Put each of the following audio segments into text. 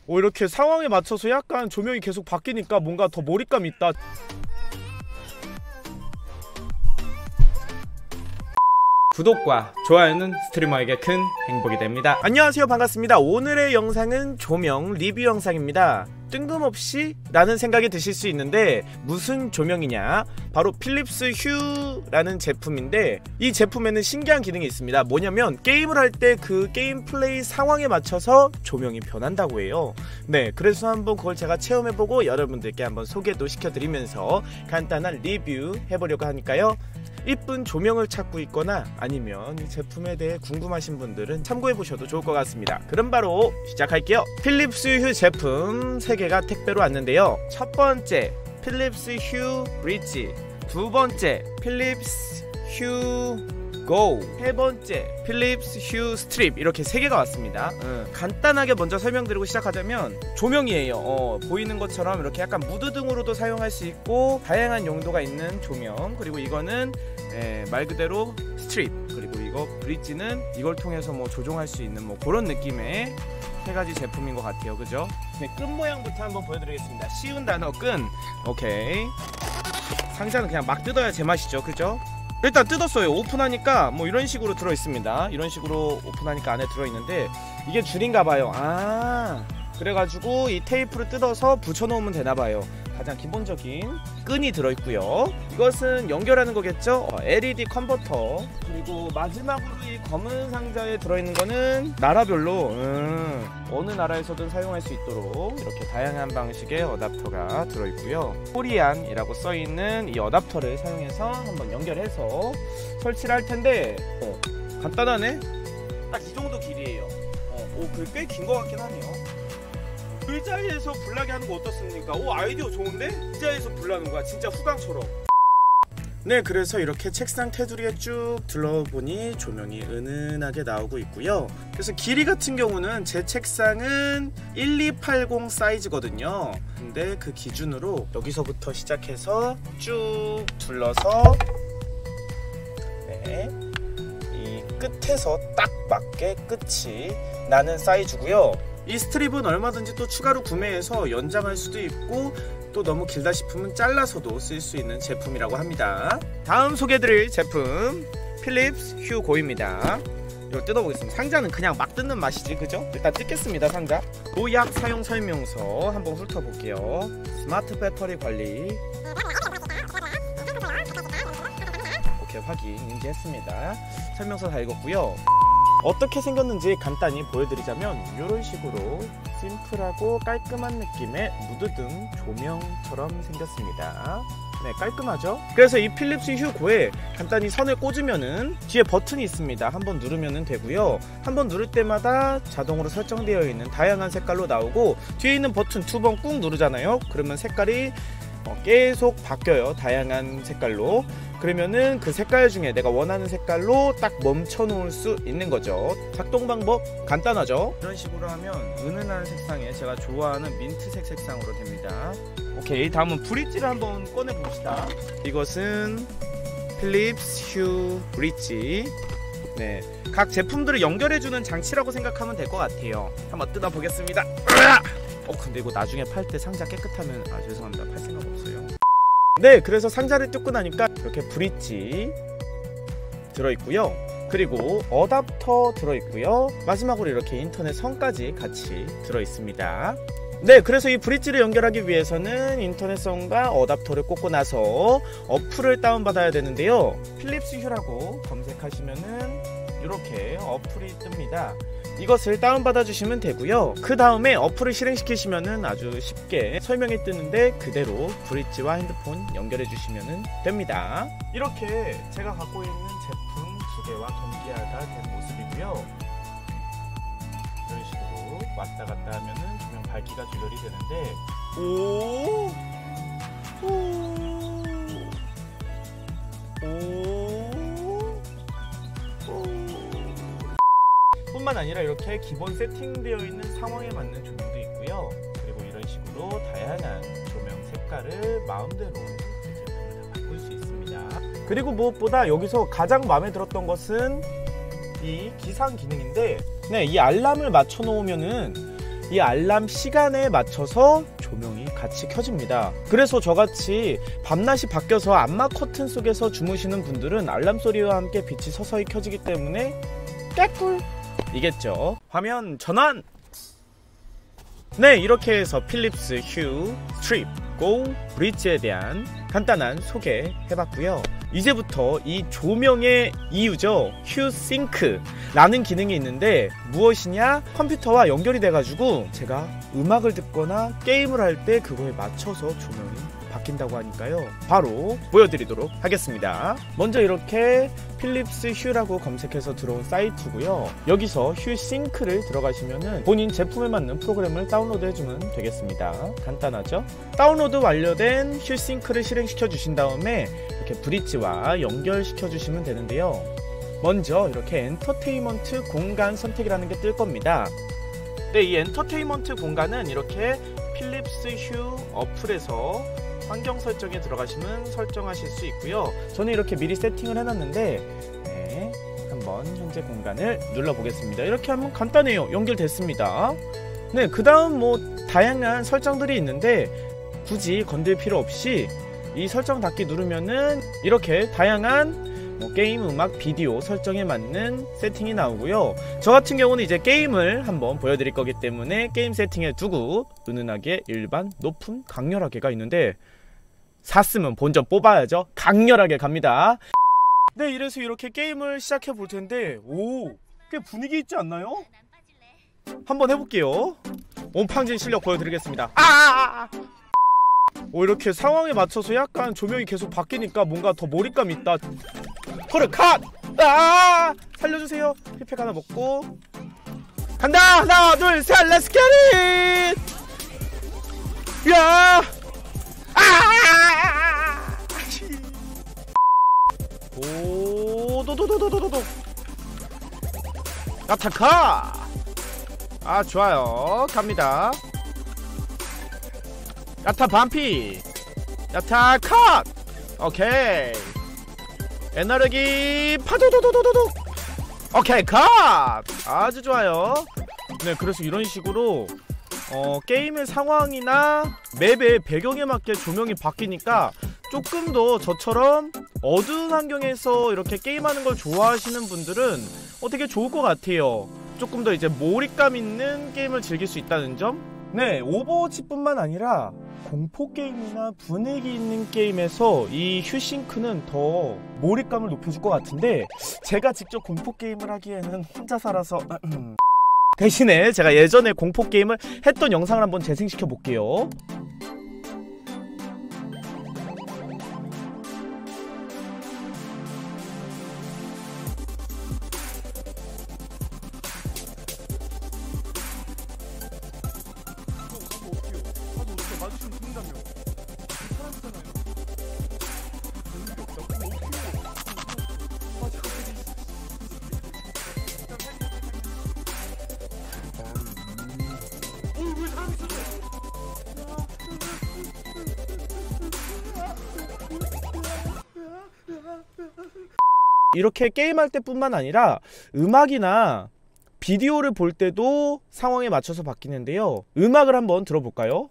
이렇게 상황에 맞춰서 약간 조명이 계속 바뀌니까 뭔가 더 몰입감 있다. 구독과 좋아요는 스트리머에게 큰 행복이 됩니다. 안녕하세요, 반갑습니다. 오늘의 영상은 조명 리뷰 영상입니다. 뜬금없이 라는 생각이 드실 수 있는데 무슨 조명이냐, 바로 필립스 휴라는 제품인데, 이 제품에는 신기한 기능이 있습니다. 뭐냐면 게임을 할 때 그 게임 플레이 상황에 맞춰서 조명이 변한다고 해요. 네, 그래서 한번 그걸 제가 체험해보고 여러분들께 한번 소개도 시켜드리면서 간단한 리뷰 해보려고 하니까요, 이쁜 조명을 찾고 있거나 아니면 이 제품에 대해 궁금하신 분들은 참고해보셔도 좋을 것 같습니다. 그럼 바로 시작할게요. 필립스 휴 제품 3개가 택배로 왔는데요. 첫 번째 필립스 휴 브릿지, 두 번째 필립스 휴 고, 세 번째 필립스 휴 스트립, 이렇게 3개가 왔습니다. 간단하게 먼저 설명드리고 시작하자면 조명이에요. 보이는 것처럼 이렇게 약간 무드등으로도 사용할 수 있고 다양한 용도가 있는 조명, 그리고 이거는 말 그대로 스트립, 그리고 이거 브릿지는 이걸 통해서 뭐 조종할 수 있는 뭐 그런 느낌의 3가지 제품인 것 같아요. 그죠? 네, 끈 모양부터 한번 보여드리겠습니다. 쉬운 단어 끈. 오케이. 상자는 그냥 막 뜯어야 제맛이죠. 그죠? 일단 뜯었어요. 오픈하니까 뭐 이런 식으로 들어있습니다. 이런 식으로 오픈하니까 안에 들어있는데 이게 줄인가봐요. 그래가지고 이 테이프를 뜯어서 붙여놓으면 되나봐요. 가장 기본적인 끈이 들어있고요. 이것은 연결하는 거겠죠? LED 컨버터. 그리고 마지막으로 이 검은 상자에 들어있는 거는 나라별로 어느 나라에서든 사용할 수 있도록 이렇게 다양한 방식의 어댑터가 들어있고요. 코리안이라고 써있는 이 어댑터를 사용해서 한번 연결해서 설치를 할 텐데 간단하네? 딱 이 정도 길이에요. 그게 꽤 긴 것 같긴 하네요. 의자에서 불나게 하는 거 어떻습니까? 아이디어 좋은데? 의자에서 불나는 거야, 진짜 후광처럼. 네, 그래서 이렇게 책상 테두리에 쭉 둘러보니 조명이 은은하게 나오고 있고요. 그래서 길이 같은 경우는 제 책상은 1280 사이즈거든요. 근데 그 기준으로 여기서부터 시작해서 쭉 둘러서 이 끝에서 딱 맞게 끝이 나는 사이즈고요. 이 스트립은 얼마든지 또 추가로 구매해서 연장할 수도 있고, 또 너무 길다 싶으면 잘라서도 쓸 수 있는 제품이라고 합니다. 다음 소개해드릴 제품 필립스 휴 고입니다. 이거 뜯어보겠습니다. 상자는 그냥 막 뜯는 맛이지, 그죠? 일단 뜯겠습니다. 상자 도약 사용 설명서 한번 훑어볼게요. 스마트 배터리 관리, 오케이, 확인 인지했습니다. 설명서 다 읽었고요. 어떻게 생겼는지 간단히 보여드리자면 이런 식으로 심플하고 깔끔한 느낌의 무드등 조명처럼 생겼습니다. 네, 깔끔하죠? 그래서 이 필립스 휴 고에 간단히 선을 꽂으면은 뒤에 버튼이 있습니다. 한번 누르면 되고요. 한번 누를 때마다 자동으로 설정되어 있는 다양한 색깔로 나오고, 뒤에 있는 버튼 2번 꾹 누르잖아요. 그러면 색깔이 계속 바뀌어요. 다양한 색깔로. 그러면은 그 색깔 중에 내가 원하는 색깔로 딱 멈춰 놓을 수 있는 거죠. 작동 방법 간단하죠? 이런 식으로 하면 은은한 색상에 제가 좋아하는 민트색 색상으로 됩니다. 오케이, 다음은 브릿지를 한번 꺼내 봅시다. 이것은 필립스 휴 브릿지. 네, 각 제품들을 연결해주는 장치라고 생각하면 될 것 같아요. 한번 뜯어 보겠습니다. 근데 이거 나중에 팔 때 상자 깨끗하면 죄송합니다, 팔 생각 없어요. 네, 그래서 상자를 뜯고 나니까 이렇게 브릿지 들어있고요. 그리고 어댑터 들어있고요. 마지막으로 이렇게 인터넷 선까지 같이 들어있습니다. 네, 그래서 이 브릿지를 연결하기 위해서는 인터넷선과 어댑터를 꽂고 나서 어플을 다운받아야 되는데요. 필립스 휴라고 검색하시면은 이렇게 어플이 뜹니다. 이것을 다운받아 주시면 되고요. 그 다음에 어플을 실행시키시면은 아주 쉽게 설명이 뜨는데 그대로 브릿지와 핸드폰 연결해 주시면 됩니다. 이렇게 제가 갖고 있는 제품 2개와 동기화가 된 모습이고요. 이런 식으로 왔다 갔다 하면은 조명 밝기가 조절이 되는데, 뿐만 아니라 이렇게 기본 세팅되어 있는 상황에 맞는 조명도 있고요. 그리고 이런 식으로 다양한 조명 색깔을 마음대로 제품을 다 바꿀 수 있습니다. 그리고 무엇보다 여기서 가장 마음에 들었던 것은 이 기상 기능인데, 네, 이 알람을 맞춰 놓으면은 이 알람 시간에 맞춰서 조명이 같이 켜집니다. 그래서 저같이 밤낮이 바뀌어서 암막 커튼 속에서 주무시는 분들은 알람 소리와 함께 빛이 서서히 켜지기 때문에 깨꿀 이겠죠. 화면 전환! 네, 이렇게 해서 필립스 휴 스트립 고 브릿지에 대한 간단한 소개 해봤고요. 이제부터 이 조명의 이유죠. 휴싱크 라는 기능이 있는데 무엇이냐, 컴퓨터와 연결이 돼가지고 제가 음악을 듣거나 게임을 할 때 그거에 맞춰서 조명이 바뀐다고 하니까요. 바로 보여드리도록 하겠습니다. 먼저 이렇게 필립스 휴라고 검색해서 들어온 사이트고요. 여기서 휴싱크를 들어가시면은 본인 제품에 맞는 프로그램을 다운로드 해주면 되겠습니다. 간단하죠? 다운로드 완료된 휴싱크를 실행시켜 주신 다음에 이렇게 브릿지와 연결시켜 주시면 되는데요. 먼저 이렇게 엔터테인먼트 공간 선택이라는 게 뜰 겁니다. 네, 이 엔터테인먼트 공간은 이렇게 필립스 휴 어플에서 환경 설정에 들어가시면 설정하실 수 있고요. 저는 이렇게 미리 세팅을 해놨는데 네, 한번 현재 공간을 눌러보겠습니다. 이렇게 하면 간단해요. 연결됐습니다. 네, 그 다음 뭐 다양한 설정들이 있는데 굳이 건들 필요 없이 이 설정 닫기 누르면은 이렇게 다양한 게임, 음악, 비디오 설정에 맞는 세팅이 나오고요. 저 같은 경우는 이제 게임을 한번 보여드릴 거기 때문에 게임 세팅에 두고 은은하게, 일반, 높음, 강렬하게가 있는데 샀으면 본전 뽑아야죠. 강렬하게 갑니다. 네, 이래서 이렇게 게임을 시작해 볼 텐데 오, 꽤 분위기 있지 않나요? 한번 해볼게요. 온팡진 실력 보여드리겠습니다. 이렇게 상황에 맞춰서 약간 조명이 계속 바뀌니까 뭔가 더 몰입감 있다. 코르 컷! 살려주세요. 힐팩 하나 먹고 간다! 하나 둘 셋 렛츠 겟 잇! 야! 오, 도도도도도도. 야타카! 좋아요. 갑니다. 야타 반피! 야타 컷! 오케이. 에너르기 파도도도도도도. 오케이 컷! 아주 좋아요. 네, 그래서 이런 식으로 게임의 상황이나 맵의 배경에 맞게 조명이 바뀌니까 조금 더 저처럼 어두운 환경에서 이렇게 게임하는 걸 좋아하시는 분들은 되게 좋을 것 같아요. 조금 더 이제 몰입감 있는 게임을 즐길 수 있다는 점. 네, 오버워치뿐만 아니라 공포게임이나 분위기 있는 게임에서 이 휴싱크는 더 몰입감을 높여줄 것 같은데 제가 직접 공포게임을 하기에는 혼자 살아서 대신에 제가 예전에 공포게임을 했던 영상을 한번 재생시켜 볼게요. 이렇게 게임할 때뿐만 아니라 음악이나 비디오를 볼 때도 상황에 맞춰서 바뀌는데요. 음악을 한번 들어볼까요?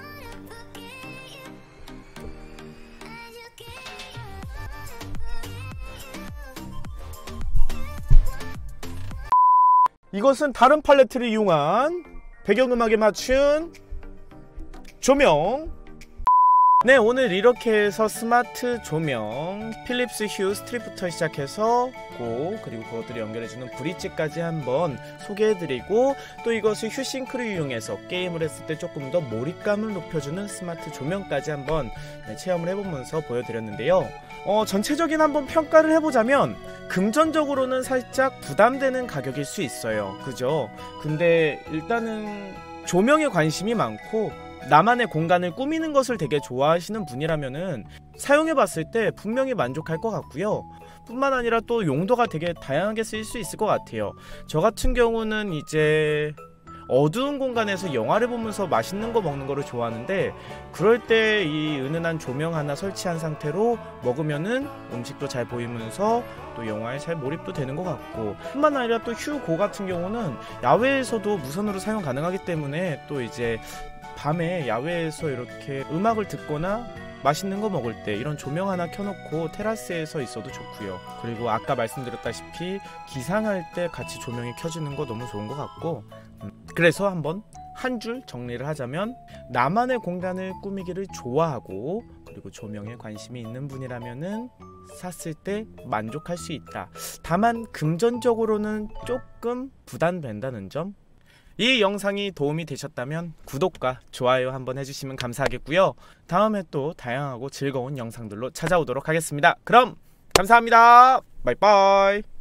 이것은 다른 팔레트를 이용한 배경음악에 맞춘 조명. 네, 오늘 이렇게 해서 스마트 조명, 필립스 휴 스트립부터 시작해서 그리고 그것들을 연결해주는 브릿지까지 한번 소개해드리고, 또 이것을 휴싱크를 이용해서 게임을 했을 때 조금 더 몰입감을 높여주는 스마트 조명까지 한번 체험을 해보면서 보여드렸는데요. 전체적인 한번 평가를 해보자면 금전적으로는 살짝 부담되는 가격일 수 있어요. 그죠? 근데 일단은 조명에 관심이 많고 나만의 공간을 꾸미는 것을 되게 좋아하시는 분이라면은 사용해봤을 때 분명히 만족할 것 같고요. 뿐만 아니라 또 용도가 되게 다양하게 쓰일 수 있을 것 같아요. 저 같은 경우는 이제 어두운 공간에서 영화를 보면서 맛있는 거 먹는 거를 좋아하는데, 그럴 때 이 은은한 조명 하나 설치한 상태로 먹으면은 음식도 잘 보이면서 또 영화에 잘 몰입도 되는 것 같고, 뿐만 아니라 또 휴고 같은 경우는 야외에서도 무선으로 사용 가능하기 때문에 또 이제 밤에 야외에서 이렇게 음악을 듣거나 맛있는 거 먹을 때 이런 조명 하나 켜놓고 테라스에 서 있어도 좋고요. 그리고 아까 말씀드렸다시피 기상할 때 같이 조명이 켜지는 거 너무 좋은 것 같고, 그래서 한번 한 줄 정리를 하자면, 나만의 공간을 꾸미기를 좋아하고 그리고 조명에 관심이 있는 분이라면은 샀을 때 만족할 수 있다. 다만 금전적으로는 조금 부담된다는 점. 이 영상이 도움이 되셨다면 구독과 좋아요 한번 해주시면 감사하겠고요. 다음에 또 다양하고 즐거운 영상들로 찾아오도록 하겠습니다. 그럼 감사합니다. 바이바이.